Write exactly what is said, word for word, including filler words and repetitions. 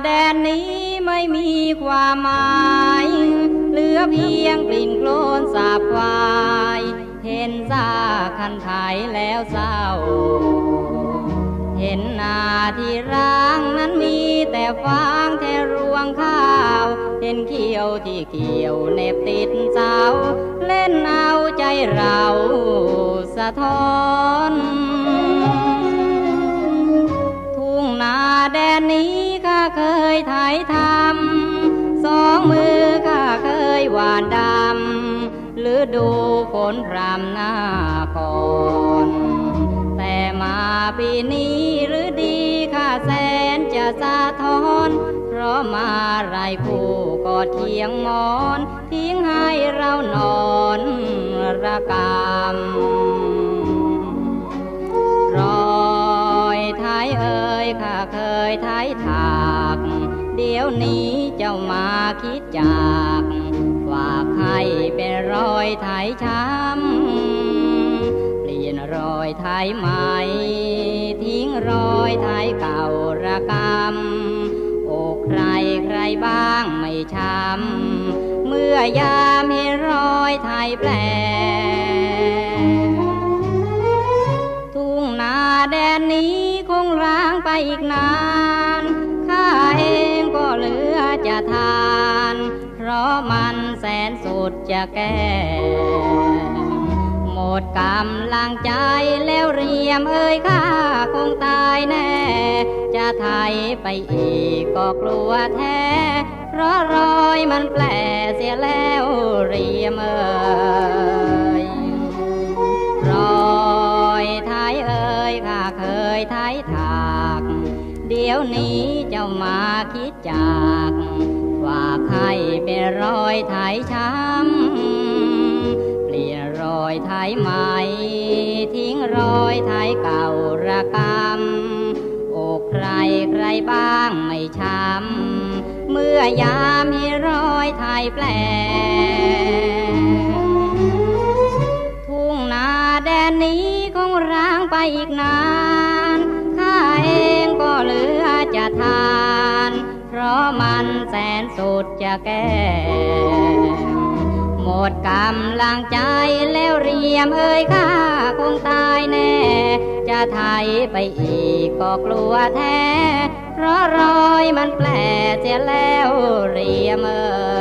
แดนนี้ไม่มีความหมายเหลือเพียงกลิ่นโคลนสาบควายเห็นซากคันไถแล้วเศร้าเห็นนาที่ร้างนั้นมีแต่ฟางแทรวงข้าวเห็นเขียวที่เกี่ยวเน็บติดเสาเล่นเอาใจเราสะท้อนทุ่งนาแดนนี้ข้าเคยไถทำสองมือข้าเคยหวานดำหรือดูฝนพรำหน้าก่อนแต่มาปีนี้หรือดีข้าแสนจะสะท้อนเพราะมาไรคู่กอดเคียงหมอนทิ้งให้เรานอนระกำรอยไถเอ่ยข้าเคยไถถากเดี๋ยวนี้เจ้ามาคิดจากฝากให้เป็นรอยไถช้ำเปลี่ยนรอยไถใหม่ทิ้งรอยไถเก่าระกำอกใครใครบ้างไม่ช้ำเมื่อยามเห็นรอยไถแปลทุ่งนาแดนนี้คงร้างไปอีกนานข้าเองก็เหลือจะทานเพราะมันแสนสุดจะแก้หมดกำลังใจแล้วเรียมเอ่ยข้าคงตายแน่จะไถไปอีกก็กลัวแท้เพราะรอยมันแปลเสียแล้วเรียมเอ่ยรอยไถเอ่ยข้าเคยไถถากเดี๋ยวนี้เจ้ามาคิดจากฝากให้เป็นรอยไถช้ำเปลี่ยนรอยไถใหม่ทิ้งรอยไถเก่าระกำอกใครใครบ้างไม่ช้ำเมื่อยามเห็นรอยไถแปลทุ่งนาแดนนี้คงร้างไปอีกนานข้าเองก็เหลือจะทานเพราะมันแสนสุดจะแก้หมดกำลังใจแล้วเรียมเอ่ยข้าคงตายแน่จะไถไปอีกก็กลัวแท้เพราะรอยมันแปลเสียแล้วเรียมเอ่ย